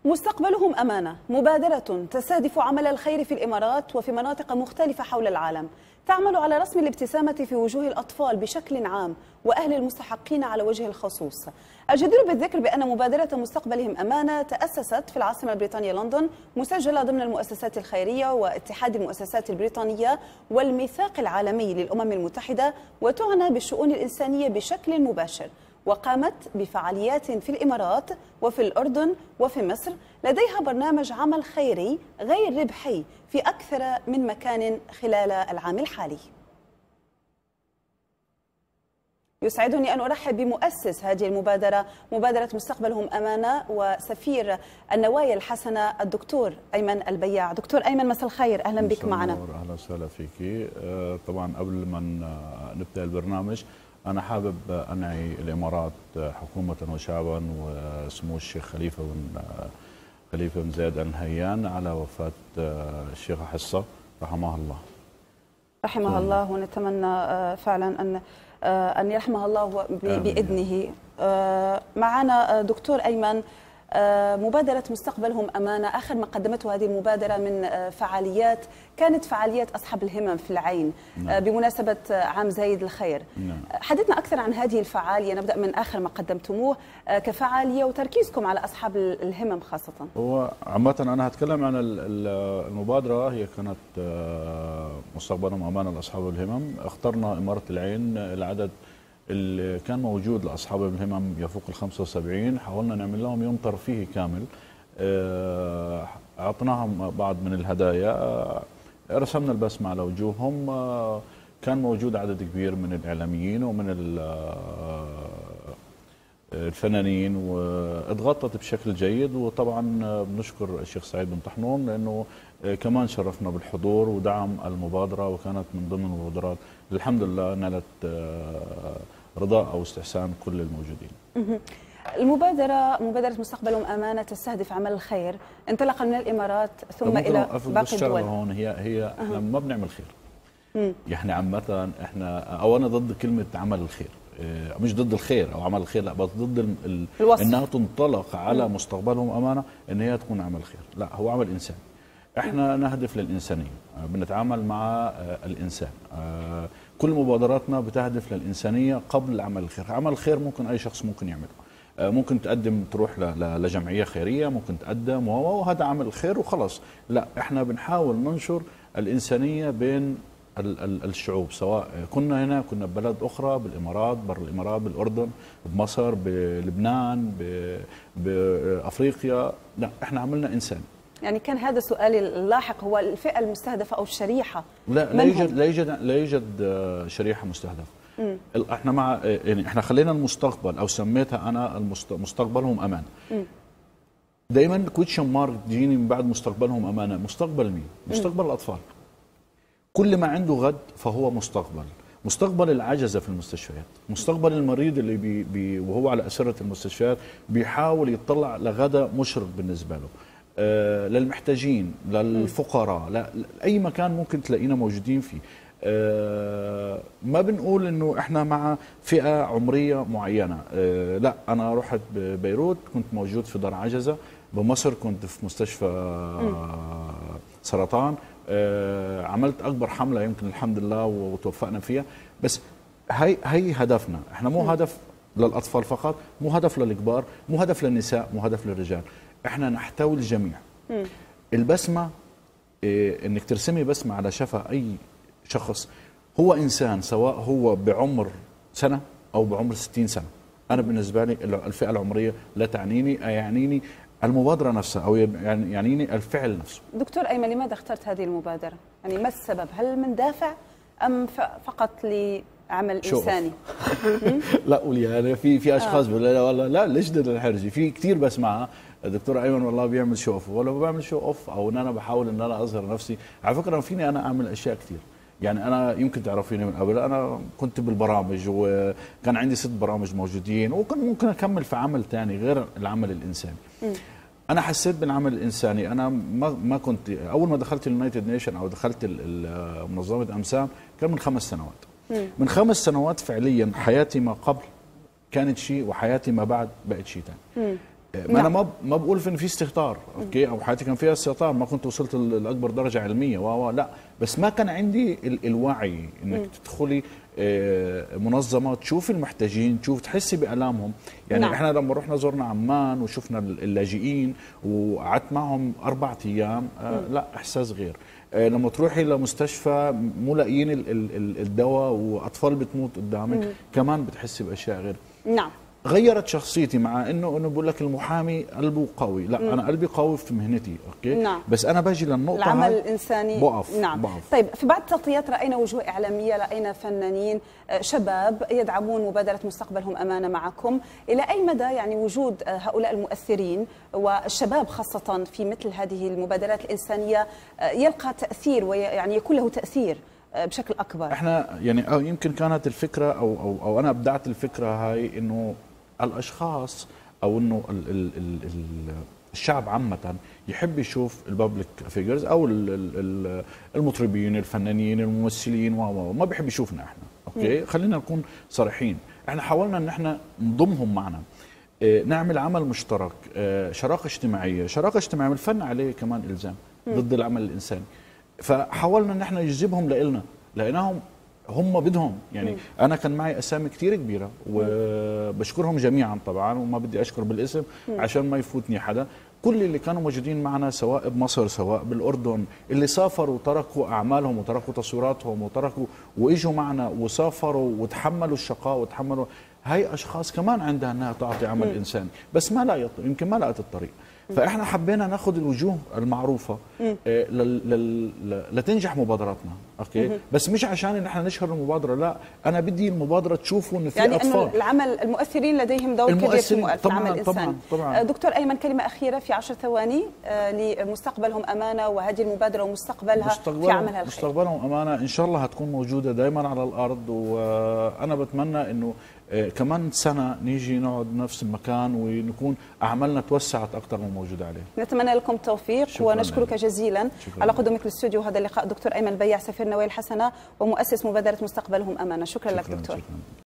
مستقبلهم أمانة، مبادرة تستهدف عمل الخير في الإمارات وفي مناطق مختلفة حول العالم، تعمل على رسم الابتسامة في وجوه الأطفال بشكل عام وأهل المستحقين على وجه الخصوص. الجدير بالذكر بأن مبادرة مستقبلهم أمانة تأسست في العاصمة البريطانية لندن، مسجلة ضمن المؤسسات الخيرية واتحاد المؤسسات البريطانية والميثاق العالمي للأمم المتحدة، وتعنى بالشؤون الإنسانية بشكل مباشر، وقامت بفعاليات في الإمارات وفي الأردن وفي مصر. لديها برنامج عمل خيري غير ربحي في أكثر من مكان خلال العام الحالي. يسعدني أن أرحب بمؤسس هذه المبادرة، مبادرة مستقبلهم أمانة، وسفير النوايا الحسنة الدكتور أيمن البياع. دكتور أيمن، مساء الخير، أهلا بك معنا. أهلا وسهلا فيك. طبعا قبل ما نبدأ البرنامج أنا حابب أنعي الإمارات حكومة وشعبا وسمو الشيخ خليفة بن زايد آل نهيان على وفاة الشيخة حصة رحمها الله. رحمها الله، ونتمنى فعلا أن يرحمها الله بإذنه. معنا دكتور أيمن، مبادرة مستقبلهم أمانة، آخر ما قدمته هذه المبادرة من فعاليات كانت فعاليات أصحاب الهمم في العين بمناسبة عام زايد الخير. حدثنا أكثر عن هذه الفعالية، نبدأ من آخر ما قدمتموه كفعالية وتركيزكم على أصحاب الهمم خاصة. هو عامة أنا هتكلم عن المبادرة، هي كانت مستقبلهم أمانة لأصحاب الهمم. اخترنا إمارة العين، العدد اللي كان موجود لأصحاب الهمم يفوق ال 75، حاولنا نعمل لهم يوم ترفيهي كامل. أعطناهم بعض من الهدايا، رسمنا البسمة على وجوههم. كان موجود عدد كبير من الإعلاميين ومن الفنانين، واتغطت بشكل جيد. وطبعا بنشكر الشيخ سعيد بن طحنون لأنه كمان شرفنا بالحضور ودعم المبادرة، وكانت من ضمن المبادرات الحمد لله نالت رضاء أو استحسان كل الموجودين. مبادرة مستقبلهم أمانة تستهدف عمل الخير، انطلقا من الإمارات ثم إلى باقي الدول. هون هي احنا ما بنعمل خير. يعني عامة احنا أولا ضد كلمة عمل الخير، مش ضد الخير أو عمل الخير، لا، بس ضد إنها تنطلق على مستقبلهم أمانة إن هي تكون عمل خير. لا، هو عمل إنساني. احنا نهدف للإنسانية، بنتعامل مع الإنسان. كل مبادراتنا بتهدف للإنسانية قبل عمل الخير. عمل الخير ممكن أي شخص ممكن يعمله، ممكن تقدم تروح لجمعية خيرية، ممكن تقدم وهذا عمل الخير وخلاص. لا، احنا بنحاول ننشر الإنسانية بين الشعوب، سواء كنا هنا كنا ببلد أخرى، بالإمارات، برا الإمارات، بالأردن، بمصر، بلبنان، بأفريقيا. لا، احنا عملنا إنسان. يعني كان هذا سؤالي اللاحق، هو الفئة المستهدفة أو الشريحة؟ لا يوجد شريحة مستهدفة. احنا مع، يعني احنا خلينا المستقبل، او سميتها انا مستقبلهم امانه. دايما كويتشن مارك تجيني من بعد مستقبلهم امانه. مستقبل مين؟ مستقبل الاطفال. كل ما عنده غد فهو مستقبل. مستقبل العجزة في المستشفيات، مستقبل المريض اللي وهو على أسرة المستشفيات بيحاول يطلع لغدا مشرق بالنسبة له، للمحتاجين، للفقراء، أي مكان ممكن تلاقينا موجودين فيه. ما بنقول انه احنا مع فئة عمرية معينة. لا، انا رحت ببيروت كنت موجود في دار عجزة، بمصر كنت في مستشفى سرطان، عملت اكبر حملة يمكن الحمد لله وتوفقنا فيها. بس هي هدفنا، احنا مو هدف للاطفال فقط، مو هدف للكبار، مو هدف للنساء، مو هدف للرجال، احنا نحتوي الجميع. البسمة، انك ترسمي بسمة على شفا اي شخص هو إنسان، سواء هو بعمر سنة أو بعمر 60 سنة. أنا بالنسبة لي الفئة العمرية لا تعنيني، يعنيني المبادرة نفسها، أو يعنيني الفعل نفسه. دكتور أيمن، لماذا اخترت هذه المبادرة؟ يعني ما السبب؟ هل من دافع أم فقط لعمل إنساني؟ لا، قولي. أنا في أشخاص بيقولوا لا والله لا، ليش بدنا الحرجة؟ في كثير بسمعها دكتور ايمن والله بيعمل شو اوف، ولا بعمل شو اوف، او ان انا بحاول ان انا اظهر نفسي. على فكره فيني انا اعمل اشياء كثير. يعني انا يمكن تعرفيني من قبل، انا كنت بالبرامج وكان عندي 6 برامج موجودين، وكنت ممكن اكمل في عمل ثاني غير العمل الانساني. انا حسيت بالعمل الانساني، انا ما كنت اول ما دخلت اليونايتد نيشن او دخلت منظمه امسام كان من 5 سنوات. من 5 سنوات فعليا حياتي ما قبل كانت شيء وحياتي ما بعد بقت شيء ثاني. ما انا ما بقول ان في استهتار، اوكي، او حياتي كان فيها استهتار، ما كنت وصلت لاكبر درجه علميه لا، بس ما كان عندي الوعي انك تدخلي منظمه تشوفي المحتاجين، تحسي بالامهم. يعني نعم. احنا لما رحنا زرنا عمان وشفنا اللاجئين وقعدت معهم 4 ايام لا، احساس غير. لما تروحي لمستشفى مو لاقيين الدواء واطفال بتموت قدامك كمان بتحسي باشياء غير. نعم. غيرت شخصيتي، مع انه بقول لك المحامي قلبه قوي، لا انا قلبي قوي في مهنتي، اوكي. نعم. بس انا باجي للنقطه العمل الانساني بقف. نعم. بقف. طيب، في بعض التغطيات راينا وجوه اعلاميه، راينا فنانين شباب يدعمون مبادره مستقبلهم امانه معكم. الى اي مدى يعني وجود هؤلاء المؤثرين والشباب خاصه في مثل هذه المبادرات الانسانيه يلقى تاثير ويعني يكون له تاثير بشكل اكبر؟ احنا يعني يمكن كانت الفكره او انا ابدعت الفكره هاي، انه الاشخاص او انه الشعب عامه يحب يشوف البابليك فيجرز او المطربين، الفنانين، الممثلين، ما بيحب يشوفنا احنا، اوكي. خلينا نكون صريحين، احنا حاولنا ان احنا نضمهم معنا، نعمل عمل مشترك، شراكه اجتماعيه. الفن عليه كمان الزام ضد العمل الانساني، فحاولنا ان احنا نجذبهم لنا، لقيناهم هم بدهم. يعني انا كان معي اسامي كثير كبيره وبشكرهم جميعا طبعا، وما بدي اشكر بالاسم عشان ما يفوتني حدا. كل اللي كانوا موجودين معنا سواء بمصر سواء بالاردن، اللي سافروا وتركوا اعمالهم وتركوا تصويراتهم وتركوا واجوا معنا وسافروا وتحملوا الشقاء وتحملوا، هاي اشخاص كمان عندها انها تعطي عمل انساني، بس ما يمكن ما لقت الطريق. فاحنا حبينا ناخذ الوجوه المعروفه لتنجح مبادراتنا، اوكي. بس مش عشان ان احنا نشهر المبادره، لا، انا بدي المبادره تشوفوا انه في يعني اطفال. انه العمل المؤثرين لديهم دور كبير في العمل الانساني. طبعا. دكتور ايمن، كلمه اخيره في 10 ثواني لمستقبلهم امانه وهذه المبادره ومستقبلها في عملها الخير. مستقبلهم امانه ان شاء الله هتكون موجوده دائما على الارض، وانا بتمنى انه كمان سنة نيجي نقعد نفس المكان ونكون أعمالنا توسعت أكثر من موجودة عليه. نتمنى لكم التوفيق ونشكرك جزيلا على قدومك للاستوديو. هذا اللقاء دكتور أيمن البياع، سفير نوايا الحسنة ومؤسس مبادرة مستقبلهم أمانة. شكرا لك دكتور.